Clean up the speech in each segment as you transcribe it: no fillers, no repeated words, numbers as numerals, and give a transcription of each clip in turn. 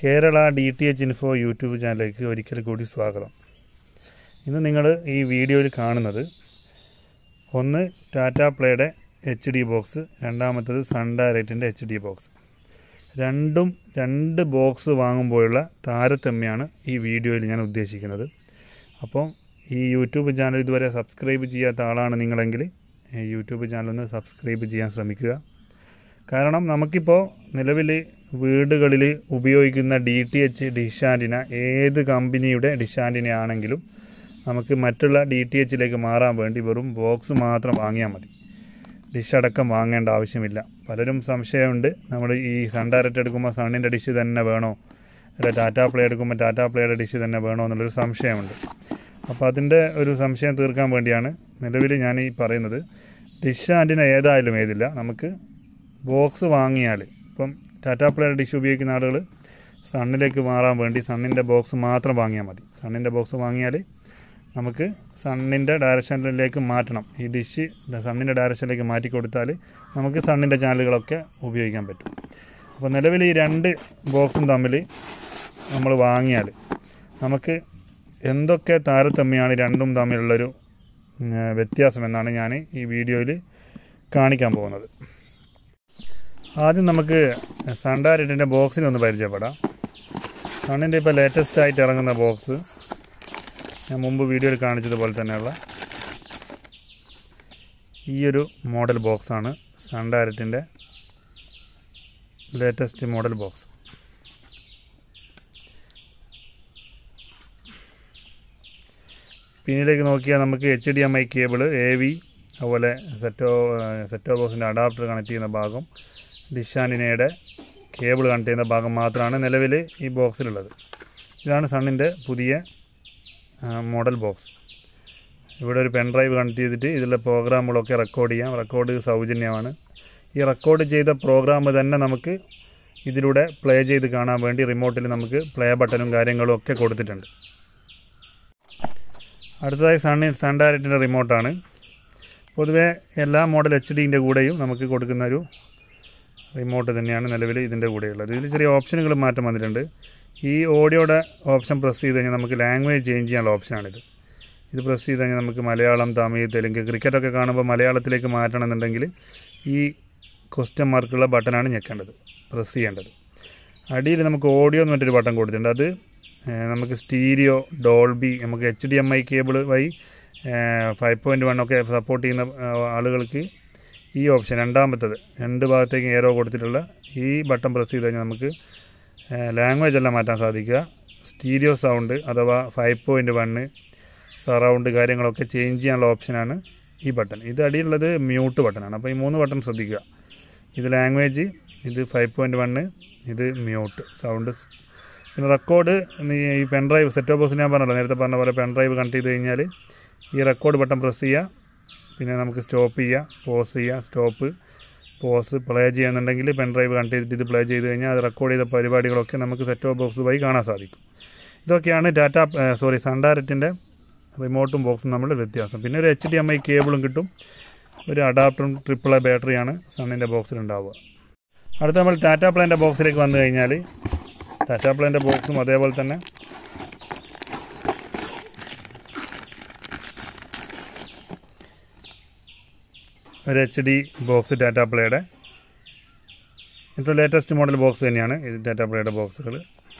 Kerala DTH info YouTube ചാനലിലേക്ക് ഒരിക്കൽ കൂടി സ്വാഗതം. ഇന്ന് നിങ്ങൾ ഈ വീഡിയോയിൽ കാണുന്നത് ഒന്ന് ടാറ്റ പ്ലേയുടെ HD ബോക്സ്, രണ്ടാമത്തത് സൺ ഡയറക്റ്റിൻ്റെ HD ബോക്സ്. രണ്ട് ബോക്സ് വാങ്ങുമ്പോഴുള്ള താരതമ്യമാണ് ഈ വീഡിയോയിൽ ഞാൻ ഉദ്ദേശിക്കുന്നത്. അപ്പോൾ ഈ യൂട്യൂബ് ചാനൽ ഇതുവരെ സബ്സ്ക്രൈബ് ചെയ്യാത്ത ആളാണ് നിങ്ങളെങ്കിൽ യൂട്യൂബ് ചാനലൊന്ന് സബ്സ്ക്രൈബ് ചെയ്യാൻ ശ്രമിക്കുക. കാരണം നമുക്കിപ്പോൾ നിലവിൽ വീടുകളിൽ ഉപയോഗിക്കുന്ന DTH ഡിഷ് ആൻറ്റിന ഏത് കമ്പനിയുടെ ഡിഷ് ആൻറ്റിന ആണെങ്കിലും നമുക്ക് മറ്റുള്ള DTHലേക്ക് മാറാൻ വേണ്ടി വെറും ബോക്സ് മാത്രം വാങ്ങിയാൽ മതി. ഡിഷ് അടക്കം വാങ്ങേണ്ട ആവശ്യമില്ല. പലരും സംശയമുണ്ട്, നമ്മൾ ഈ സൺ ഡയറക്റ്റ് എടുക്കുമ്പോൾ സണ്ണിൻ്റെ ഡിഷ് തന്നെ വേണോ, അല്ല ടാറ്റ പ്ലേ എടുക്കുമ്പോൾ ടാറ്റ പ്ലേയുടെ ഡിഷ് തന്നെ വേണോ എന്നുള്ളൊരു സംശയമുണ്ട്. അപ്പോൾ അതിൻ്റെ ഒരു സംശയം തീർക്കാൻ വേണ്ടിയാണ് നിലവിൽ ഞാൻ ഈ പറയുന്നത്. ഡിഷ് ആൻറ്റിന ഏതായാലും ഏതില്ല, നമുക്ക് ബോക്സ് വാങ്ങിയാൽ, ഇപ്പം ടാറ്റ പ്ലേയുടെ ഡിഷ് ഉപയോഗിക്കുന്ന ആളുകൾ സണ്ണിലേക്ക് മാറാൻ വേണ്ടി സണ്ണിൻ്റെ ബോക്സ് മാത്രം വാങ്ങിയാൽ മതി. സണ്ണിൻ്റെ ബോക്സ് വാങ്ങിയാൽ നമുക്ക് സണ്ണിൻ്റെ ഡയറക്ഷനിലേക്ക് മാറ്റണം. ഈ ഡിഷ് സണ്ണിൻ്റെ ഡയറക്ഷനിലേക്ക് മാറ്റി കൊടുത്താൽ നമുക്ക് സണ്ണിൻ്റെ ചാനലുകളൊക്കെ ഉപയോഗിക്കാൻ പറ്റും. അപ്പോൾ നിലവിൽ ഈ രണ്ട് ബോക്സും തമ്മിൽ നമ്മൾ വാങ്ങിയാൽ നമുക്ക് എന്തൊക്കെ താരതമ്യമാണ് രണ്ടും തമ്മിലുള്ളൊരു വ്യത്യാസം എന്നാണ് ഞാൻ ഈ വീഡിയോയിൽ കാണിക്കാൻ പോകുന്നത്. ആദ്യം നമുക്ക് സൺ ഡയറക്റ്റിൻ്റെ ബോക്സിനെ ഒന്ന് പരിചയപ്പെടാം. സണ്ണിൻ്റെ ഇപ്പോൾ ലേറ്റസ്റ്റ് ആയിട്ട് ഇറങ്ങുന്ന ബോക്സ് ഞാൻ മുമ്പ് വീഡിയോയിൽ കാണിച്ചതുപോലെ തന്നെയുള്ള ഈ ഒരു മോഡൽ ബോക്സാണ് സൺ ഡയറക്റ്റിൻ്റെ ലേറ്റസ്റ്റ് മോഡൽ ബോക്സ്. പിന്നിലേക്ക് നോക്കിയാൽ നമുക്ക് HDMI കേബിള്, AV, അതുപോലെ സെറ്റോ ബോക്സിൻ്റെ അഡാപ്റ്റർ കണക്ട് ചെയ്യുന്ന ഭാഗം, ഡിഷ് ആൻറ്റിനയുടെ കേബിൾ കണക്ട് ചെയ്യുന്ന ഭാഗം മാത്രമാണ് നിലവിൽ ഈ ബോക്സിലുള്ളത്. ഇതാണ് സണ്ണിൻ്റെ പുതിയ മോഡൽ ബോക്സ്. ഇവിടെ ഒരു പെൻ ഡ്രൈവ് കണക്ട് ചെയ്തിട്ട് ഇതിലെ പ്രോഗ്രാമുകളൊക്കെ റെക്കോർഡ് ചെയ്യാം. റെക്കോർഡ് സൗജന്യമാണ്. ഈ റെക്കോർഡ് ചെയ്ത പ്രോഗ്രാം തന്നെ നമുക്ക് ഇതിലൂടെ പ്ലേ ചെയ്ത് കാണാൻ വേണ്ടി റിമോട്ടിൽ നമുക്ക് പ്ലേ ബട്ടണും കാര്യങ്ങളും ഒക്കെ കൊടുത്തിട്ടുണ്ട്. അടുത്തതായി സൺ ഡയറക്റ്റിൻ്റെ റിമോട്ടാണ്. പൊതുവേ എല്ലാ മോഡൽ HDൻ്റെ കൂടെയും നമുക്ക് കൊടുക്കുന്ന ഒരു റിമോട്ട് തന്നെയാണ് നിലവിൽ ഇതിൻ്റെ കൂടെയുള്ളത്. ഇതിൽ ചെറിയ ഓപ്ഷനുകൾ മാറ്റം വന്നിട്ടുണ്ട്. ഈ ഓഡിയോയുടെ ഓപ്ഷൻ പ്രസ് ചെയ്ത് കഴിഞ്ഞാൽ നമുക്ക് ലാംഗ്വേജ് ചേഞ്ച് ചെയ്യാനുള്ള ഓപ്ഷനാണിത്. ഇത് പ്രസ് ചെയ്ത് കഴിഞ്ഞാൽ നമുക്ക് മലയാളം, തമിഴ്, തെലുങ്ക്, ക്രിക്കറ്റൊക്കെ കാണുമ്പോൾ മലയാളത്തിലേക്ക് മാറ്റണമെന്നുണ്ടെങ്കിൽ ഈ ക്വസ്റ്റ്യൻ മാർക്കുള്ള ബട്ടനാണ് ഞെക്കേണ്ടത്, പ്രസ് ചെയ്യേണ്ടത്. അടിയിൽ നമുക്ക് ഓഡിയോ എന്ന് മറ്റൊരു ബട്ടൺ കൊടുത്തിട്ടുണ്ട്. അത് നമുക്ക് സ്റ്റീരിയോ, ഡോൾബി, നമുക്ക് HDMI കേബിൾ വഴി 5.1 ഒക്കെ സപ്പോർട്ട് ചെയ്യുന്ന ആളുകൾക്ക് ഈ ഓപ്ഷൻ, രണ്ടാമത്തത് രണ്ട് ഭാഗത്തേക്ക് ഏറോ കൊടുത്തിട്ടുള്ള ഈ ബട്ടൺ പ്രസ് ചെയ്ത് കഴിഞ്ഞാൽ നമുക്ക് ലാംഗ്വേജ് എല്ലാം മാറ്റാൻ സാധിക്കുക. സ്റ്റീരിയോ സൗണ്ട് അഥവാ 5.1 സറൗണ്ട് കാര്യങ്ങളൊക്കെ ചേഞ്ച് ചെയ്യാനുള്ള ഓപ്ഷനാണ് ഈ ബട്ടൺ. ഇത് അടിയിലുള്ളത് മ്യൂട്ട് ബട്ടനാണ്. അപ്പോൾ ഈ മൂന്ന് ബട്ടൺ ശ്രദ്ധിക്കുക. ഇത് ലാംഗ്വേജ്, ഇത് 5.1, ഇത് മ്യൂട്ട് സൗണ്ട്. പിന്നെ റെക്കോർഡ്, ഈ പെൻ ഡ്രൈവ്, സെറ്റോ ബോക്സ് ഞാൻ പറഞ്ഞല്ലോ, നേരത്തെ പറഞ്ഞ പോലെ പെൻ ഡ്രൈവ് കണക്ട് ചെയ്ത് കഴിഞ്ഞാൽ ഈ റെക്കോർഡ് ബട്ടൺ പ്രസ് ചെയ്യുക. പിന്നെ നമുക്ക് സ്റ്റോപ്പ് ചെയ്യുക, പോസ് ചെയ്യുക, സ്റ്റോപ്പ്, പോസ്, പ്ലേ ചെയ്യുന്നുണ്ടെങ്കിൽ പെൻ ഡ്രൈവ് കണക്ട് ചെയ്തിട്ട് ഇത് പ്ലേ ചെയ്ത് കഴിഞ്ഞാൽ അത് റെക്കോർഡ് ചെയ്ത പരിപാടികളൊക്കെ നമുക്ക് സെറ്റോ ബോക്സ് വഴി കാണാൻ സാധിക്കും. ഇതൊക്കെയാണ് സൺ ഡയറക്റ്റിൻ്റെ റിമോട്ടും ബോക്സും തമ്മിലുള്ള വ്യത്യാസം. പിന്നെ ഒരു HDMI കേബിളും കിട്ടും, ഒരു അഡാപ്റ്ററും AAA ബാറ്ററിയാണ് സണ്ണിൻ്റെ ബോക്സിലുണ്ടാവുക. അടുത്ത നമ്മൾ ടാറ്റ പ്ലേൻ്റെ ബോക്സിലേക്ക് വന്നു കഴിഞ്ഞാൽ ടാറ്റ പ്ലേൻ്റെ ബോക്സും അതേപോലെ തന്നെ ഒരു HD ബോക്സ് ടാറ്റ പ്ലേയുടെ. ഇപ്പോൾ ലേറ്റസ്റ്റ് മോഡൽ ബോക്സ് തന്നെയാണ് ഇത് ടാറ്റ പ്ലേയുടെ ബോക്സുകൾ.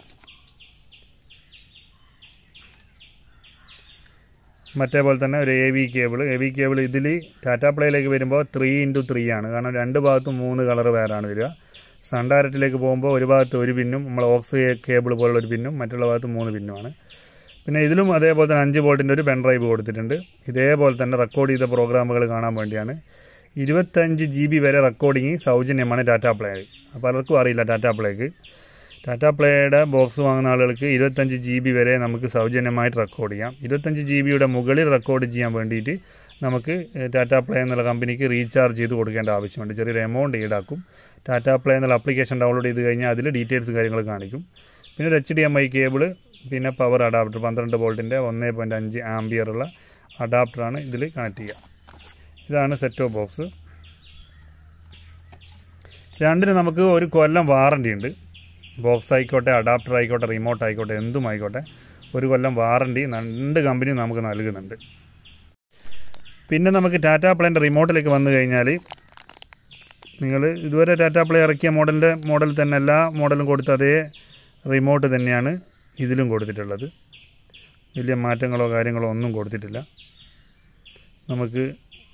മറ്റേപോലെ തന്നെ ഒരു AV കേബിൾ. ഇതിൽ ടാറ്റ പ്ലേയിലേക്ക് വരുമ്പോൾ 3x3 ആണ്. കാരണം രണ്ട് ഭാഗത്തും 3 കളർ വേറാണ് വരിക. സൺ ഡയറക്റ്റിലേക്ക് പോകുമ്പോൾ ഒരു ഭാഗത്ത് ഒരു പിന്നും, നമ്മൾ ഓക്സ് കേബിൾ പോലുള്ള ഒരു പിന്നും, മറ്റുള്ള ഭാഗത്ത് 3 പിന്നുമാണ്. പിന്നെ ഇതിലും അതേപോലെ തന്നെ 5 വോൾട്ടിൻ്റെ ഒരു പെൻ ഡ്രൈവ് കൊടുത്തിട്ടുണ്ട്. ഇതേപോലെ തന്നെ റെക്കോർഡ് ചെയ്ത പ്രോഗ്രാമുകൾ കാണാൻ വേണ്ടിയാണ്. 25 GB വരെ റെക്കോർഡിങ് സൗജന്യമാണ് ടാറ്റ പ്ലേ. പലർക്കും അറിയില്ല ടാറ്റ പ്ലേയുടെ ബോക്സ് വാങ്ങുന്ന ആളുകൾക്ക് 25 GB വരെ നമുക്ക് സൗജന്യമായിട്ട് റെക്കോർഡ് ചെയ്യാം. 25 GB മുകളിൽ റെക്കോർഡ് ചെയ്യാൻ വേണ്ടിയിട്ട് നമുക്ക് ടാറ്റ പ്ലേ എന്നുള്ള കമ്പനിക്ക് റീചാർജ് ചെയ്ത് കൊടുക്കേണ്ട ആവശ്യമുണ്ട്. ചെറിയൊരു എമൗണ്ട് ഈടാക്കും. ടാറ്റ പ്ലേ എന്നുള്ള ആപ്ലിക്കേഷൻ ഡൗൺലോഡ് ചെയ്ത് കഴിഞ്ഞാൽ അതിൽ ഡീറ്റെയിൽസ് കാര്യങ്ങൾ കാണിക്കും. പിന്നെ ഒരു HDMI കേബിൾ, പിന്നെ പവർ അഡാപ്റ്റർ 12 വോൾട്ടിൻ്റെ 1.5 ആംപിയറുള്ള അഡാപ്റ്ററാണ് ഇതിൽ കണക്ട് ചെയ്യുക. ഇതാണ് സെറ്റോ ബോക്സ്. രണ്ടിന് നമുക്ക് ഒരു കൊല്ലം വാറണ്ടി ഉണ്ട്. ബോക്സ് ആയിക്കോട്ടെ, അഡാപ്റ്റർ ആയിക്കോട്ടെ, റിമോട്ട് ആയിക്കോട്ടെ, എന്തും ആയിക്കോട്ടെ 1 കൊല്ലം വാറണ്ടി 2 കമ്പനിയും നമുക്ക് നൽകുന്നുണ്ട്. പിന്നെ നമുക്ക് ടാറ്റ പ്ലേൻ്റെ റിമോട്ടിലേക്ക് വന്നു കഴിഞ്ഞാൽ നിങ്ങൾ ഇതുവരെ ടാറ്റ പ്ലേ ഇറക്കിയ മോഡൽ തന്നെ എല്ലാ മോഡലും കൊടുത്ത അതേ റിമോട്ട് തന്നെയാണ് ഇതിലും കൊടുത്തിട്ടുള്ളത്. വലിയ മാറ്റങ്ങളോ കാര്യങ്ങളോ ഒന്നും കൊടുത്തിട്ടില്ല. നമുക്ക്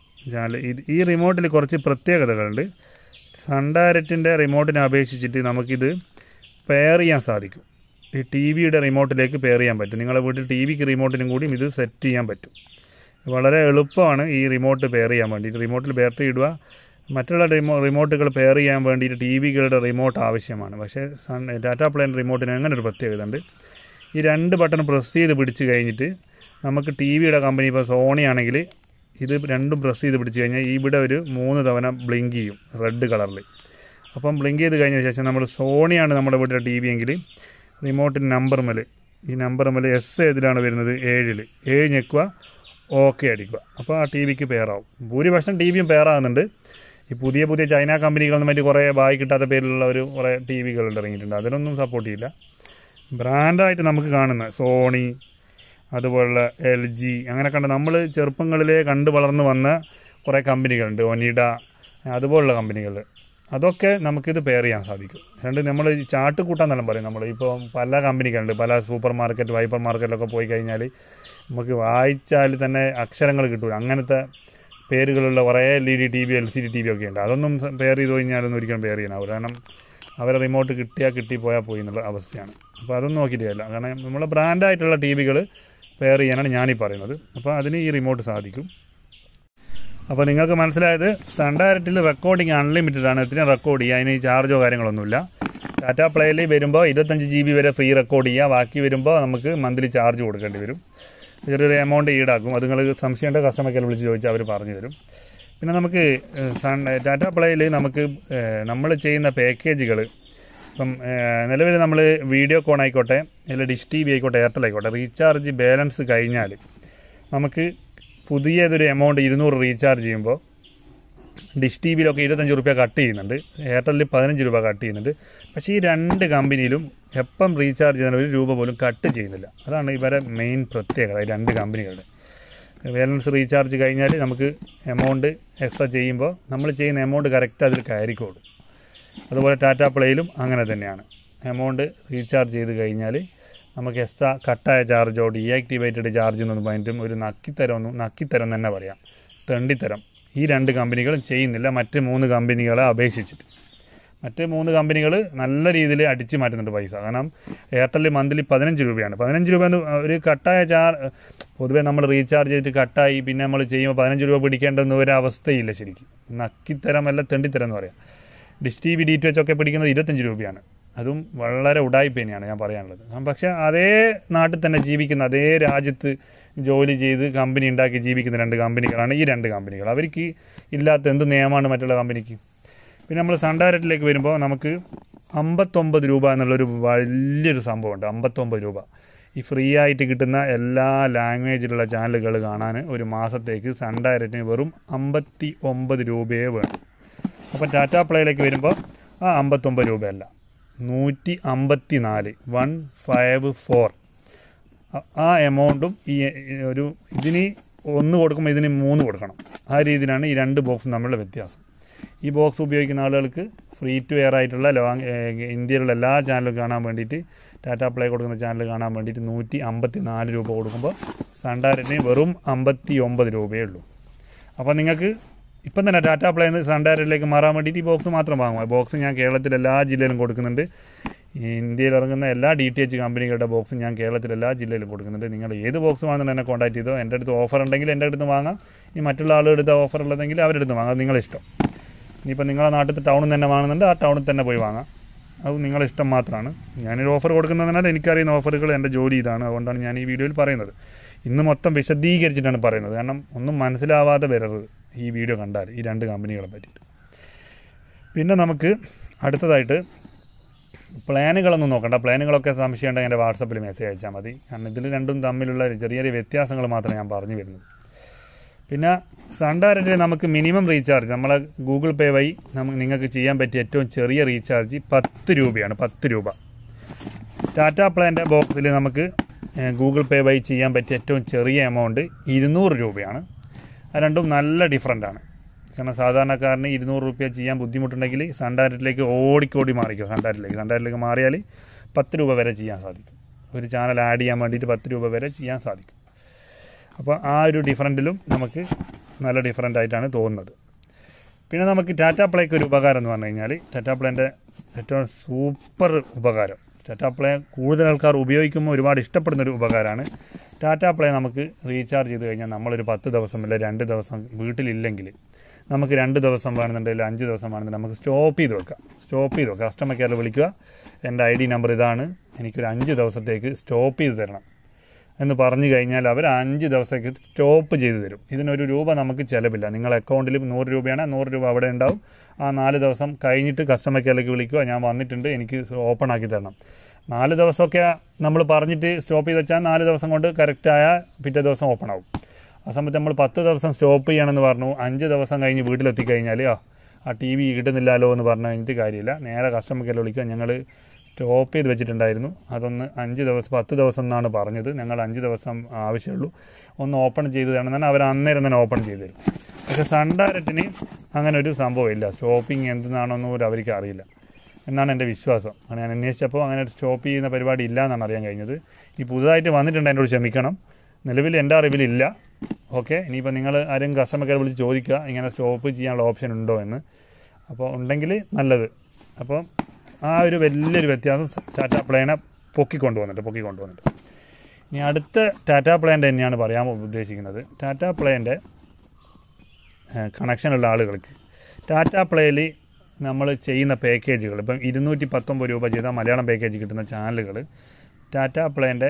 ഈ റിമോട്ടിൽ കുറച്ച് പ്രത്യേകതകളുണ്ട്. സൺ ഡയറക്റ്റിൻ്റെ റിമോട്ടിനെ അപേക്ഷിച്ചിട്ട് നമുക്കിത് പെയർ ചെയ്യാൻ സാധിക്കും. ഈ ടി വിയുടെ റിമോട്ടിലേക്ക് പെയർ ചെയ്യാൻ പറ്റും. നിങ്ങളുടെ വീട്ടിൽ ടി വിക്ക് റിമോട്ടിനും കൂടിയും ഇത് സെറ്റ് ചെയ്യാൻ പറ്റും. വളരെ എളുപ്പമാണ് ഈ റിമോട്ട് പെയർ ചെയ്യാൻ വേണ്ടിയിട്ട്. റിമോട്ടിൽ ബാറ്ററി ഇടുക. മറ്റുള്ള റിമോട്ടുകൾ പെയർ ചെയ്യാൻ വേണ്ടിയിട്ട് ടി വികളുടെ റിമോട്ട് ആവശ്യമാണ്. പക്ഷേ ടാറ്റ പ്ലേൻ്റെ റിമോട്ടിന് അങ്ങനെ ഒരു പ്രത്യേകത ഉണ്ട്. ഈ 2 ബട്ടൺ പ്രസ് ചെയ്ത് പിടിച്ച് കഴിഞ്ഞിട്ട് നമുക്ക് ടി വിയുടെ കമ്പനി ഇപ്പോൾ സോണി ആണെങ്കിൽ ഇത് 2 പ്രസ് ചെയ്ത് പിടിച്ച് കഴിഞ്ഞാൽ ഇവിടെ ഒരു 3 തവണ ബ്ലിങ്ക് ചെയ്യും റെഡ് കളറിൽ. അപ്പം ബ്ലിങ്ക് ചെയ്ത് കഴിഞ്ഞ ശേഷം നമ്മൾ സോണിയാണ് നമ്മുടെ വീട്ടിലെ ടി വി എങ്കിൽ റിമോട്ടിൻ്റെ ഈ നമ്പർ മേൽ എസ് ഏതിലാണ് വരുന്നത് 7 ഞെക്കുക, ഓക്കെ അടിക്കുക. അപ്പോൾ ആ ടി വിക്ക് പെയറാവും. ഭൂരിപക്ഷം ടി വിയും പെയറാകുന്നുണ്ട്. ഈ പുതിയ ചൈന കമ്പനികളൊന്നും മറ്റ് കുറേ ബായി കിട്ടാത്ത പേരിലുള്ള കുറേ ടി വികൾ ഇറങ്ങിയിട്ടുണ്ട്. അതിനൊന്നും സപ്പോർട്ട് ചെയ്യില്ല. ബ്രാൻഡായിട്ട് നമുക്ക് കാണുന്ന സോണി, അതുപോലുള്ള LG, അങ്ങനെ കണ്ട നമ്മൾ ചെറുപ്പങ്ങളിലേ കണ്ടു വളർന്നു വന്ന കുറേ കമ്പനികളുണ്ട്. ഒനിഡ, അതുപോലുള്ള കമ്പനികൾ, അതൊക്കെ നമുക്കിത് പെയർ ചെയ്യാൻ സാധിക്കും. നമ്മൾ ചാട്ട് കൂട്ടാന്നെല്ലാം പറയും. ഇപ്പോൾ പല കമ്പനികളുണ്ട്. പല സൂപ്പർ മാർക്കറ്റ്, ഹൈപ്പർ മാർക്കറ്റിലൊക്കെ പോയി കഴിഞ്ഞാൽ നമുക്ക് വായിച്ചാൽ തന്നെ അക്ഷരങ്ങൾ കിട്ടൂല. അങ്ങനത്തെ പേരുകളുള്ള കുറേ LED TV, LCD TV ഒക്കെ ഉണ്ട്. അതൊന്നും പെയർ ചെയ്ത് കഴിഞ്ഞാലൊന്നും ഒരിക്കലും പെയർ ചെയ്യാനാവില്ല. കാരണം അവരെ റിമോട്ട് കിട്ടിപ്പോയാൽ പോയി എന്നുള്ള അവസ്ഥയാണ്. അപ്പോൾ അതൊന്നും നോക്കിയിട്ടില്ല. കാരണം നമ്മളെ ബ്രാൻഡായിട്ടുള്ള ടി വികൾ പെയർ ചെയ്യാനാണ് ഞാനീ പറയുന്നത്. അപ്പോൾ അതിന് ഈ റിമോട്ട് സാധിക്കും. അപ്പോൾ നിങ്ങൾക്ക് മനസ്സിലായത് സൺ ഡയറക്റ്റിൽ റെക്കോർഡിങ് അൺലിമിറ്റഡ് ആണ്. എത്രയും റെക്കോർഡ് ചെയ്യുക. അതിന് ചാർജോ കാര്യങ്ങളൊന്നുമില്ല. ടാറ്റ പ്ലേയിൽ വരുമ്പോൾ 25 GB വരെ ഫ്രീ റെക്കോർഡ് ചെയ്യുക. ബാക്കി വരുമ്പോൾ നമുക്ക് മന്ത്ലി ചാർജ് കൊടുക്കേണ്ടി വരും. ചെറിയൊരു എമൗണ്ട് ഈടാക്കും. അത് നിങ്ങൾ സംശയമുണ്ട് കസ്റ്റമർ കെയർ വിളിച്ച് ചോദിച്ചാൽ അവർ പറഞ്ഞു തരും. പിന്നെ നമുക്ക് ടാറ്റ പ്ലേയിൽ നമുക്ക് നമ്മൾ ചെയ്യുന്ന പാക്കേജുകൾ ഇപ്പം നിലവിൽ നമ്മൾ വീഡിയോകോൺ ആയിക്കോട്ടെ, അല്ലെങ്കിൽ ഡിഷ് TV ആയിക്കോട്ടെ, എയർടെൽ ആയിക്കോട്ടെ, റീചാർജ് ബാലൻസ് കഴിഞ്ഞാൽ നമുക്ക് പുതിയതൊരു എമൗണ്ട് 200 റീചാർജ് ചെയ്യുമ്പോൾ ഡിഷ് TVയിലൊക്കെ 25 രൂപ കട്ട് ചെയ്യുന്നുണ്ട്, എയർടെല്ലിൽ 15 രൂപ കട്ട് ചെയ്യുന്നുണ്ട്. പക്ഷേ ഈ 2 കമ്പനിയിലും എപ്പം റീചാർജ് ചെയ്യുന്ന 1 രൂപ പോലും കട്ട് ചെയ്യുന്നില്ല. അതാണ് ഇവരെ മെയിൻ പ്രത്യേകത. ഈ 2 കമ്പനികളുടെ ബാലൻസ് റീചാർജ് കഴിഞ്ഞാൽ നമുക്ക് എമൗണ്ട് എക്സ്ട്രാ ചെയ്യുമ്പോൾ നമ്മൾ ചെയ്യുന്ന എമൗണ്ട് കറക്റ്റ് അതിൽ കയറിക്കോളും. അതുപോലെ ടാറ്റ പ്ലേയിലും അങ്ങനെ തന്നെയാണ്. എമൗണ്ട് റീചാർജ് ചെയ്ത് കഴിഞ്ഞാൽ നമുക്ക് എക്സ്ട്രാ കട്ടായ ചാർജോ ഡീആക്ടിവേറ്റഡ് ചാർജ് എന്നൊന്നും പറഞ്ഞിട്ടും ഒരു നക്കിത്തരം തന്നെ പറയാം, തെണ്ടിത്തരം ഈ 2 കമ്പനികളും ചെയ്യുന്നില്ല മറ്റ് 3 കമ്പനികളെ അപേക്ഷിച്ചിട്ട്. മറ്റ് 3 കമ്പനികൾ നല്ല രീതിയിൽ അടിച്ചു മാറ്റുന്നുണ്ട് പൈസ. കാരണം എയർടെൽ മന്ത്ലി 15 രൂപയാണ്. 15 രൂപ ഒരു കട്ടായ പൊതുവേ നമ്മൾ റീചാർജ് ചെയ്തിട്ട് കട്ടായി പിന്നെ നമ്മൾ ചെയ്യുമ്പോൾ 15 രൂപ പിടിക്കേണ്ടെന്ന് ഒരു അവസ്ഥയില്ല. ശരിക്കും നക്കിത്തരം അല്ല തെണ്ടിത്തരം എന്ന് പറയാം. ഡിഷ് TV DTH ഒക്കെ പിടിക്കുന്നത് 25 രൂപയാണ്. അതും വളരെ ഉടായ്പ തന്നെയാണ് ഞാൻ പറയാനുള്ളത്. പക്ഷേ അതേ നാട്ടിൽ തന്നെ ജീവിക്കുന്ന, അതേ രാജ്യത്ത് ജോലി ചെയ്ത് കമ്പനി ഉണ്ടാക്കി ജീവിക്കുന്ന 2 കമ്പനികളാണ് ഈ 2 കമ്പനികൾ. അവർക്ക് ഇല്ലാത്ത എന്ത് നിയമമാണ് മറ്റുള്ള കമ്പനിക്ക്? പിന്നെ നമ്മൾ സൺ ഡയറക്റ്റിലേക്ക് വരുമ്പോൾ നമുക്ക് 59 രൂപ എന്നുള്ളൊരു വലിയൊരു സംഭവമുണ്ട്. 59 രൂപ ഈ ഫ്രീ ആയിട്ട് കിട്ടുന്ന എല്ലാ ലാംഗ്വേജിലുള്ള ചാനലുകൾ കാണാൻ ഒരു മാസത്തേക്ക് സൺ ഡയറക്റ്റിന് വെറും 59 രൂപയേ വേണം. അപ്പോൾ ടാറ്റ പ്ലേയിലേക്ക് വരുമ്പോൾ ആ 59 രൂപയല്ല, 154, 154 ആ എമൗണ്ടും ഇതിന് 1 കൊടുക്കുമ്പോൾ ഇതിന് 3 കൊടുക്കണം. ആ രീതിയിലാണ് ഈ 2 ബോക്സും തമ്മിലുള്ള വ്യത്യാസം. ഈ ബോക്സ് ഉപയോഗിക്കുന്ന ആളുകൾക്ക് ഫ്രീ ടു എയർ ആയിട്ടുള്ള ഇന്ത്യയിലുള്ള എല്ലാ ചാനലും കാണാൻ വേണ്ടിയിട്ട്, ടാറ്റ പ്ലേ കൊടുക്കുന്ന ചാനൽ കാണാൻ വേണ്ടിയിട്ട് 154 രൂപ കൊടുക്കുമ്പോൾ സൺ ഡയറക്റ്റിന് വെറും 59 രൂപയേ ഉള്ളൂ. അപ്പോൾ നിങ്ങൾക്ക് ഇപ്പം തന്നെ ടാറ്റ പ്ലേയിൽ നിന്ന് സൺ ഡയറക്റ്റിലേക്ക് മാറാൻ വേണ്ടിയിട്ട് ഈ ബോക്സ് മാത്രം വാങ്ങുക. ബോക്സ് ഞാൻ കേരളത്തിൽ എല്ലാ ജില്ലയിലും കൊടുക്കുന്നുണ്ട്. ഇന്ത്യയിൽ ഇറങ്ങുന്ന എല്ലാ DTH കമ്പനികളുടെ ബോക്സും ഞാൻ കേരളത്തിൽ എല്ലാ ജില്ലയിലും കൊടുക്കുന്നുണ്ട്. നിങ്ങൾ ഏത് ബോക്സ് വാങ്ങുന്നുണ്ട് എന്നെ കോൺടാക്ട് ചെയ്തോ. എൻ്റെ അടുത്ത് ഓഫർ ഉണ്ടെങ്കിൽ എൻ്റെ അടുത്ത് വാങ്ങാം. ഈ മറ്റുള്ള ആളുകളുടെ ഓഫർ ഉള്ളതെങ്കിൽ അവരുടെ അടുത്ത് വാങ്ങാം. അത് നിങ്ങളിഷ്ടം. ഇനിയിപ്പോൾ നിങ്ങളെ നാട്ടിൽ ടൗണിൽ തന്നെ വാങ്ങുന്നുണ്ട്, ആ ടൗണിൽ തന്നെ പോയി വാങ്ങാം. അത് നിങ്ങളിഷ്ടം മാത്രമാണ്. ഞാനൊരു ഓഫർ കൊടുക്കുന്നതിനാൽ എനിക്കറിയുന്ന ഓഫറുകൾ എൻ്റെ ജോലി ഇതാണ്. അതുകൊണ്ടാണ് ഞാൻ ഈ വീഡിയോയിൽ പറയുന്നത്. ഇന്ന് മൊത്തം വിശദീകരിച്ചിട്ടാണ് പറയുന്നത്. കാരണം ഒന്നും മനസ്സിലാവാതെ വരരുത് ഈ വീഡിയോ കണ്ടാൽ ഈ 2 കമ്പനികളെ പറ്റിയിട്ട്. പിന്നെ നമുക്ക് അടുത്തതായിട്ട് പ്ലാനുകളൊന്നും നോക്കണ്ട. പ്ലാനുകളൊക്കെ സംശയം ഉണ്ടെങ്കിൽ എൻ്റെ വാട്സപ്പിൽ മെസ്സേജ് അയച്ചാൽ മതി. കാരണം ഇതിൽ 2ഉം തമ്മിലുള്ള ചെറിയ ചെറിയ വ്യത്യാസങ്ങൾ മാത്രമേ ഞാൻ പറഞ്ഞു വരുന്നത്. പിന്നെ സൺ ഡയറക്റ്റിൽ നമുക്ക് മിനിമം റീചാർജ് നമ്മളെ ഗൂഗിൾ പേ വഴി നിങ്ങൾക്ക് ചെയ്യാൻ പറ്റിയ ഏറ്റവും ചെറിയ റീചാർജ് 10 രൂപയാണ്. 10 രൂപ ടാറ്റ പ്ലേൻ്റെ ബോക്സിൽ നമുക്ക് ഗൂഗിൾ പേ വഴി ചെയ്യാൻ പറ്റിയ ഏറ്റവും ചെറിയ എമൗണ്ട് 200 രൂപയാണ്. അത് രണ്ടും നല്ല ഡിഫറൻ്റാണ്. കാരണം സാധാരണക്കാരന് 200 രൂപ ചെയ്യാൻ ബുദ്ധിമുട്ടുണ്ടെങ്കിൽ സൺ ഡയറക്റ്റിലേക്ക് ഓടിക്കോടി മാറിക്കോ. സൺ ഡയറക്റ്റിലേക്ക് മാറിയാൽ 10 രൂപ വരെ ചെയ്യാൻ സാധിക്കും. ഒരു ചാനൽ ആഡ് ചെയ്യാൻ വേണ്ടിയിട്ട് 10 രൂപ വരെ ചെയ്യാൻ സാധിക്കും. അപ്പോൾ ആ ഒരു ഡിഫറൻറ്റിലും നമുക്ക് നല്ല ഡിഫറൻ്റ് ആയിട്ടാണ് തോന്നുന്നത്. പിന്നെ നമുക്ക് ടാറ്റ പ്ലേക്ക് ഒരു ഉപകാരം എന്ന് പറഞ്ഞു കഴിഞ്ഞാൽ ടാറ്റ പ്ലേൻ്റെ ഏറ്റവും സൂപ്പർ ഉപകാരം, ടാറ്റ പ്ലേ കൂടുതൽ ആൾക്കാർ ഉപയോഗിക്കുമ്പോൾ ഒരുപാട് ഇഷ്ടപ്പെടുന്നൊരു ഉപകാരമാണ്. ടാറ്റ പ്ലേ നമുക്ക് റീചാർജ് ചെയ്ത് കഴിഞ്ഞാൽ നമ്മളൊരു 10 ദിവസം അല്ല 2 ദിവസം വീട്ടിലില്ലെങ്കിൽ നമുക്ക് 2 ദിവസം വേണമെന്നുണ്ടെങ്കിൽ 5 ദിവസം വേണമെന്നുണ്ടെങ്കിൽ നമുക്ക് സ്റ്റോപ്പ് ചെയ്ത് വെക്കാം. കസ്റ്റമർ കെയറിൽ വിളിക്കുക, എൻ്റെ ID നമ്പർ ഇതാണ്, എനിക്കൊരു 5 ദിവസത്തേക്ക് സ്റ്റോപ്പ് ചെയ്ത് തരണം എന്ന് പറഞ്ഞു കഴിഞ്ഞാൽ അവർ 5 ദിവസത്തേക്ക് സ്റ്റോപ്പ് ചെയ്ത് തരും. ഇതിനൊരു രൂപ നമുക്ക് ചിലവില്ല. നിങ്ങളുടെ അക്കൗണ്ടിൽ 100 രൂപയാണ്, 100 രൂപ അവിടെ ഉണ്ടാവും. ആ 4 ദിവസം കഴിഞ്ഞിട്ട് കസ്റ്റമർ കെയറിലേക്ക് വിളിക്കുക, ഞാൻ വന്നിട്ടുണ്ട്, എനിക്ക് ഓപ്പൺ ആക്കി തരണം. 4 ദിവസമൊക്കെ നമ്മൾ പറഞ്ഞിട്ട് സ്റ്റോപ്പ് ചെയ്ത് വെച്ചാൽ 4 ദിവസം കൊണ്ട് കറക്റ്റായ പിറ്റേ ദിവസം ഓപ്പൺ ആവും. ആ സമയത്ത് നമ്മൾ 10 ദിവസം സ്റ്റോപ്പ് ചെയ്യണമെന്ന് പറഞ്ഞു 5 ദിവസം കഴിഞ്ഞ് വീട്ടിലെത്തിക്കഴിഞ്ഞാൽ ആ TV കിട്ടുന്നില്ലല്ലോ എന്ന് പറഞ്ഞു കഴിഞ്ഞിട്ട് കാര്യമില്ല. നേരെ കസ്റ്റമർ കെയറിൽ വിളിക്കുക, ഞങ്ങൾ സ്റ്റോപ്പ് ചെയ്ത് വെച്ചിട്ടുണ്ടായിരുന്നു, അതൊന്ന് 5 ദിവസം 10 ദിവസം എന്നാണ് പറഞ്ഞത്, ഞങ്ങൾ 5 ദിവസം ആവശ്യമുള്ളൂ, ഒന്ന് ഓപ്പൺ ചെയ്ത് തരണം എന്നാൽ അവർ അന്നേരം തന്നെ ഓപ്പൺ ചെയ്ത് തരും. പക്ഷേ സൺ ഡയറക്റ്റിന് അങ്ങനെ ഒരു സംഭവമില്ല. സ്റ്റോപ്പിങ് എന്തെന്നാണെന്നും അവർക്ക് അറിയില്ല എന്നാണ് എൻ്റെ വിശ്വാസം. അങ്ങനെ ഞാൻ അന്വേഷിച്ചപ്പോൾ അങ്ങനെ ഒരു സ്റ്റോപ്പ് ചെയ്യുന്ന പരിപാടി ഇല്ല എന്നാണ് അറിയാൻ കഴിഞ്ഞത്. ഈ പുതുതായിട്ട് വന്നിട്ടുണ്ട്, എന്നോട് ക്ഷമിക്കണം, നിലവിൽ എൻ്റെ അറിവിലില്ല. ഓക്കെ, ഇനിയിപ്പോൾ നിങ്ങൾ ആരും കസ്റ്റമർ കെയർ വിളിച്ച് ചോദിക്കുക ഇങ്ങനെ സ്റ്റോപ്പ് ചെയ്യാനുള്ള ഓപ്ഷൻ ഉണ്ടോ എന്ന്. അപ്പോൾ ഉണ്ടെങ്കിൽ നല്ലത്. അപ്പോൾ ആ ഒരു വലിയൊരു വ്യത്യാസം ടാറ്റ പ്ലേനെ പൊക്കിക്കൊണ്ടുവന്നിട്ട് ഇനി അടുത്ത ടാറ്റ പ്ലേൻ്റെ തന്നെയാണ് പറയാൻ ഉദ്ദേശിക്കുന്നത്. ടാറ്റ പ്ലേൻ്റെ കണക്ഷനുള്ള ആളുകൾക്ക് ടാറ്റ പ്ലേയിൽ നമ്മൾ ചെയ്യുന്ന പാക്കേജുകൾ, ഇപ്പം 219 രൂപ ചെയ്താൽ മലയാളം പാക്കേജ് കിട്ടുന്ന ചാനലുകൾ ടാറ്റ പ്ലേൻ്റെ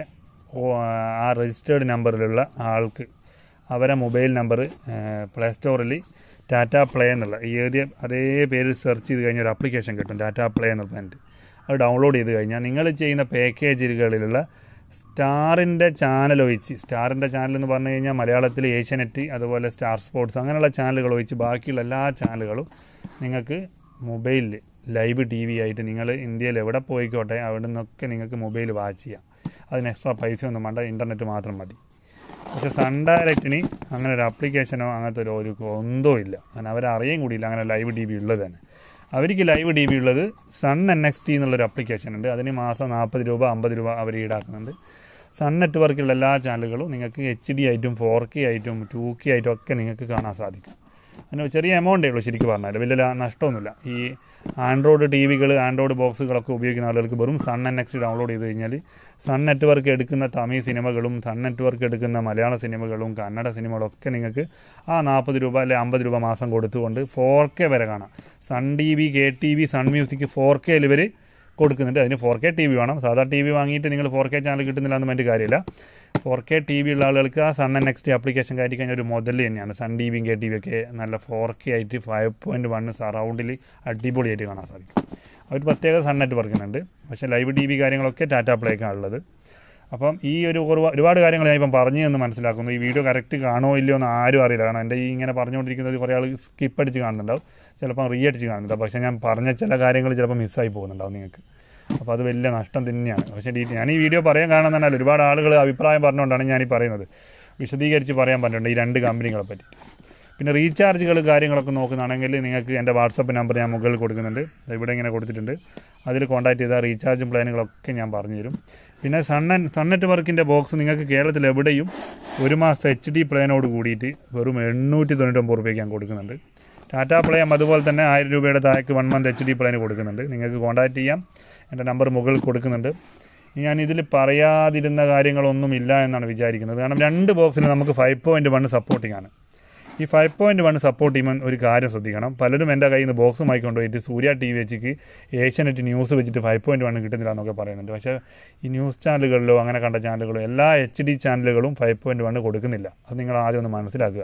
ആ രജിസ്റ്റേർഡ് നമ്പറിലുള്ള ആൾക്ക് അവരെ മൊബൈൽ നമ്പർ പ്ലേ സ്റ്റോറിൽ ടാറ്റ പ്ലേ എന്നുള്ള എഴുതിയ അതേ പേര് സെർച്ച് ചെയ്ത് കഴിഞ്ഞാൽ ഒരു ആപ്ലിക്കേഷൻ കിട്ടും, ടാറ്റ പ്ലേ എന്ന് പറഞ്ഞിട്ട്. അത് ഡൗൺലോഡ് ചെയ്ത് കഴിഞ്ഞാൽ നിങ്ങൾ ചെയ്യുന്ന പാക്കേജുകളിലുള്ള സ്റ്റാറിൻ്റെ ചാനൽ ഒഴിച്ച്, സ്റ്റാറിൻ്റെ ചാനൽ എന്ന് പറഞ്ഞു കഴിഞ്ഞാൽ മലയാളത്തിൽ ഏഷ്യാനെറ്റ്, അതുപോലെ സ്റ്റാർ സ്പോർട്സ് അങ്ങനെയുള്ള ചാനലുകൾ ഒഴിച്ച് ബാക്കിയുള്ള എല്ലാ ചാനലുകളും നിങ്ങൾക്ക് മൊബൈലിൽ ലൈവ് TV ആയിട്ട് നിങ്ങൾ ഇന്ത്യയിൽ എവിടെ പോയിക്കോട്ടെ അവിടെ നിന്നൊക്കെ നിങ്ങൾക്ക് മൊബൈൽ വാച്ച് ചെയ്യാം. അതിന് എക്സ്ട്രാ പൈസ ഒന്നും വേണ്ട, ഇൻ്റർനെറ്റ് മാത്രം മതി. പക്ഷേ സൺ ഡയറക്റ്റിന് അങ്ങനെ ഒരു ആപ്ലിക്കേഷനോ അങ്ങനത്തെ ഒരു ഒന്നോ ഇല്ല. കാരണം അവരറിയാൻ കൂടിയില്ല അങ്ങനെ ലൈവ് TV ഉള്ളത് തന്നെ. അവർക്ക് ലൈവ് TV ഉള്ളത് സൺ NXT എന്നുള്ളൊരു ആപ്ലിക്കേഷൻ ഉണ്ട്. അതിന് മാസം 40 രൂപ 50 രൂപ അവർ ഈടാക്കുന്നുണ്ട്. സൺ നെറ്റ്വർക്കിലുള്ള എല്ലാ ചാനലുകളും നിങ്ങൾക്ക് HD ആയിട്ടും 4K ആയിട്ടും 2K ആയിട്ടും ഒക്കെ നിങ്ങൾക്ക് കാണാൻ സാധിക്കും. അതിന് ചെറിയ എമൗണ്ടേ ഉള്ളൂ ശരിക്കും പറഞ്ഞാൽ, വലിയ നഷ്ടമൊന്നുമില്ല. ഈ ആൻഡ്രോയിഡ് TVകൾ ആൻഡ്രോയിഡ് ബോക്സുകളൊക്കെ ഉപയോഗിക്കുന്ന ആളുകൾക്ക് വെറും സൺ NXT ഡൗൺലോഡ് ചെയ്ത് കഴിഞ്ഞാൽ സൺ നെറ്റ്വർക്ക് എടുക്കുന്ന തമിഴ് സിനിമകളും സൺ നെറ്റ്വർക്ക് എടുക്കുന്ന മലയാള സിനിമകളും കന്നഡ സിനിമകളും ഒക്കെ നിങ്ങൾക്ക് ആ 40 രൂപ അല്ലെങ്കിൽ 50 രൂപ മാസം കൊടുത്തുകൊണ്ട് 4K വരെ കാണാം. Sun TV, KTV, Sun music 4K ഇവർ കൊടുക്കുന്നുണ്ട്. അതിന് 4K TV വേണം. സാധാ TV വാങ്ങിയിട്ട് നിങ്ങൾ 4K ചാനൽ കിട്ടുന്നില്ല എന്ന് പറഞ്ഞിട്ട് കാര്യമില്ല. 4K TV ഉള്ള ആളുകൾക്ക് ആ സൺ NXT ആപ്ലിക്കേഷൻ കയറ്റി കഴിഞ്ഞാൽ ഒരു മുതൽ തന്നെയാണ്. സൺ TVയും KTV ഒക്കെ നല്ല 4K ആയിട്ട് 5.1 സറൗണ്ടിൽ അടിപൊളിയായിട്ട് കാണാൻ സാധിക്കും. അവർ പ്രത്യേക സൺ നെറ്റ്വർക്കിനുണ്ട്. പക്ഷേ ലൈവ് TV കാര്യങ്ങളൊക്കെ ടാറ്റ പ്ലേക്കാണ് ഉള്ളത്. അപ്പം ഈ ഒരുപാട് കാര്യങ്ങൾ ഞാൻ ഇപ്പം പറഞ്ഞു എന്ന് മനസ്സിലാക്കുന്നു. ഈ വീഡിയോ കറക്റ്റ് കാണുമോ ഇല്ലയോ എന്ന് ആരും അറിയില്ല. കാരണം എൻ്റെ ഈ ഇങ്ങനെ പറഞ്ഞുകൊണ്ടിരിക്കുന്നത് കുറേ ആൾ സ്കിപ്പ് അടിച്ച് കാണുന്നുണ്ടാവും, ചിലപ്പം അടിച്ച് കാണുന്നുണ്ടാവും. പക്ഷേ ഞാൻ പറഞ്ഞ ചില കാര്യങ്ങൾ ചിലപ്പോൾ മിസ്സായി പോകുന്നുണ്ടാവും നിങ്ങൾക്ക്. അപ്പോൾ അത് വലിയ നഷ്ടം തന്നെയാണ്. പക്ഷേ ഞാൻ ഈ വീഡിയോ പറയാൻ കാരണം എന്നാൽ ഒരുപാട് ആളുകൾ അഭിപ്രായം പറഞ്ഞുകൊണ്ടാണ് ഞാനീ പറയുന്നത്. വിശദീകരിച്ച് പറയാൻ പറ്റുന്നുണ്ട് ഈ 2 കമ്പനികളെ പറ്റി. പിന്നെ റീചാർജുകൾ കാര്യങ്ങളൊക്കെ നോക്കുന്നതാണെങ്കിൽ നിങ്ങൾക്ക് എൻ്റെ വാട്സപ്പ് നമ്പർ ഞാൻ മുകളിൽ കൊടുക്കുന്നുണ്ട്, ഇവിടെ ഇങ്ങനെ കൊടുത്തിട്ടുണ്ട്. അതിൽ കോൺടാക്ട് ചെയ്താൽ റീചാർജും പ്ലാനുകളൊക്കെ ഞാൻ പറഞ്ഞു തരും. പിന്നെ സൺ നെറ്റ്വർക്കിൻ്റെ ബോക്സ് നിങ്ങൾക്ക് കേരളത്തിൽ എവിടെയും 1 മാസത്തെ HD പ്ലാനോട് കൂടിയിട്ട് വെറും 899 രൂപയ്ക്ക് ഞാൻ കൊടുക്കുന്നുണ്ട്. ടാറ്റ പ്ലേയും അതുപോലെ തന്നെ 1000 രൂപയുടെ താഴേക്ക് 1 മന്ത് HD പ്ലാൻ കൊടുക്കുന്നുണ്ട്. നിങ്ങൾക്ക് കോൺടാക്ട് ചെയ്യാം, എൻ്റെ നമ്പർ മുകളിൽ കൊടുക്കുന്നുണ്ട്. ഞാൻ ഇതിൽ പറയാതിരുന്ന കാര്യങ്ങളൊന്നുമില്ല എന്നാണ് വിചാരിക്കുന്നത്. കാരണം 2 ബോക്സിന് നമുക്ക് 5.1 സപ്പോർട്ടിംഗ് ആണ്. ഈ 5.1 സപ്പോർട്ട് ചെയ്യുമ്പോൾ ഒരു കാര്യം ശ്രദ്ധിക്കണം. പലരും എൻ്റെ കയ്യിൽ നിന്ന് ബോക്സുമായി കൊണ്ടുപോയിട്ട് സൂര്യ TV വെച്ചിട്ട് ഏഷ്യാനെറ്റ് ന്യൂസ് വെച്ചിട്ട് 5.1 കിട്ടുന്നില്ല എന്നൊക്കെ പറയുന്നുണ്ട്. പക്ഷേ ഈ ന്യൂസ് ചാനലുകളിലോ അങ്ങനെ കണ്ട ചാനലുകളോ എല്ലാ HD ചാനലുകളും 5.1 കൊടുക്കുന്നില്ല. അത് നിങ്ങൾ ആദ്യം ഒന്ന് മനസ്സിലാക്കുക.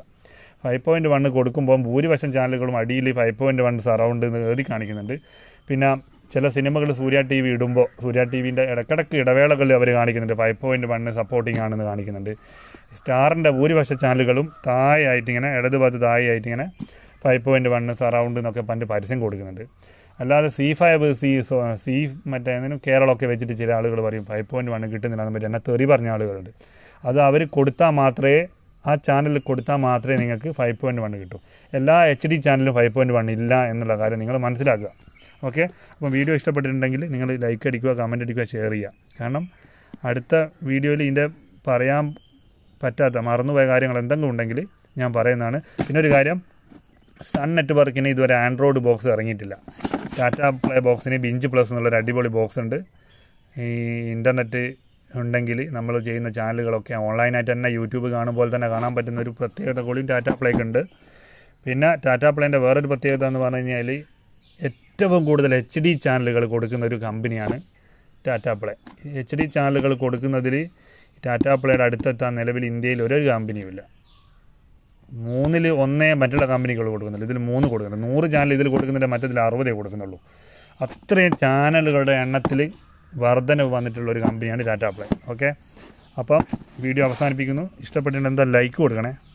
5.1 കൊടുക്കുമ്പോൾ ഭൂരിപക്ഷം ചാനലുകളും അടിയിൽ 5.1 സറൗണ്ട് എഴുതി കാണിക്കുന്നുണ്ട്. പിന്നെ ചില സിനിമകൾ സൂര്യ TV ഇടുമ്പോൾ സൂര്യ TVൻ്റെ ഇടയ്ക്കിടയ്ക്ക് ഇടവേളകളിൽ അവർ കാണിക്കുന്നുണ്ട് 5.1 സപ്പോർട്ടിംഗ് ആണെന്ന് കാണിക്കുന്നുണ്ട്. സ്റ്റാറിൻ്റെ ഭൂരിപക്ഷ ചാനലുകളും താഴെയായിട്ടിങ്ങനെ ഇടതുഭാഗത്ത് താഴെയായിട്ടിങ്ങനെ 5.1 സറൗണ്ട് എന്നൊക്കെ പണ്ട് പരസ്യം കൊടുക്കുന്നുണ്ട്. അല്ലാതെ C മറ്റേ കേരളമൊക്കെ വെച്ചിട്ട് ചില ആളുകൾ പറയും 5.1 കിട്ടുന്നില്ല പറ്റി എന്നെ തെറി പറഞ്ഞ ആളുകളുണ്ട്. അത് അവർ കൊടുത്താൽ മാത്രമേ ആ ചാനലിൽ കൊടുത്താൽ മാത്രമേ നിങ്ങൾക്ക് 5.1 കിട്ടൂ. എല്ലാ HD ചാനലും 5.1 ഇല്ല എന്നുള്ള കാര്യം നിങ്ങൾ മനസ്സിലാക്കുക. ഓക്കെ, അപ്പോൾ വീഡിയോ ഇഷ്ടപ്പെട്ടിട്ടുണ്ടെങ്കിൽ നിങ്ങൾ ലൈക്ക് അടിക്കുക, കമൻറ്റ് അടിക്കുക, ഷെയർ ചെയ്യുക. കാരണം അടുത്ത വീഡിയോയിൽ ഇതിൻ്റെ പറയാൻ പറ്റാത്ത മറന്നുപോയ കാര്യങ്ങൾ എന്തെങ്കിലും ഉണ്ടെങ്കിൽ ഞാൻ പറയുന്നതാണ്. പിന്നെ ഒരു കാര്യം, സൺ നെറ്റ്വർക്കിന് ഇതുവരെ ആൻഡ്രോയിഡ് ബോക്സ് ഇറങ്ങിയിട്ടില്ല. ടാറ്റ പ്ലേ ബോക്സിന് ബിഞ്ച് പ്ലസ് എന്നുള്ളൊരു അടിപൊളി ബോക്സ് ഉണ്ട്. ഈ ഇൻ്റർനെറ്റ് ഉണ്ടെങ്കിൽ നമ്മൾ ചെയ്യുന്ന ചാനലുകളൊക്കെ ഓൺലൈനായിട്ട് തന്നെ യൂട്യൂബ് കാണുമ്പോൾ തന്നെ കാണാൻ പറ്റുന്ന ഒരു പ്രത്യേകത കൂടിയും ടാറ്റ പ്ലേക്ക് ഉണ്ട്. പിന്നെ ടാറ്റ പ്ലേൻ്റെ വേറൊരു പ്രത്യേകത എന്ന് പറഞ്ഞു കഴിഞ്ഞാൽ ഏറ്റവും കൂടുതൽ HD ചാനലുകൾ കൊടുക്കുന്ന ഒരു കമ്പനിയാണ് ടാറ്റ പ്ലേ. HD ചാനലുകൾ കൊടുക്കുന്നതിൽ ടാറ്റ പ്ലേയുടെ അടുത്തെത്താൻ നിലവിൽ ഇന്ത്യയിൽ ഒരു കമ്പനിയുമില്ല. 3-ൽ 1 മറ്റുള്ള കമ്പനികൾ കൊടുക്കുന്നുള്ളൂ. ഇതിൽ 3 കൊടുക്കുന്നുണ്ട്. 100 ചാനൽ ഇതിൽ കൊടുക്കുന്നുണ്ട്, മറ്റതിൽ 60 കൊടുക്കുന്നുള്ളൂ. അത്രയും ചാനലുകളുടെ എണ്ണത്തിൽ വർധനവ് വന്നിട്ടുള്ള ഒരു കമ്പനിയാണ് ടാറ്റ പ്ലേ. ഓക്കെ, അപ്പം വീഡിയോ അവസാനിപ്പിക്കുന്നു. ഇഷ്ടപ്പെട്ടിട്ടുണ്ടെങ്കിൽ എന്താ ലൈക്ക് കൊടുക്കണേ.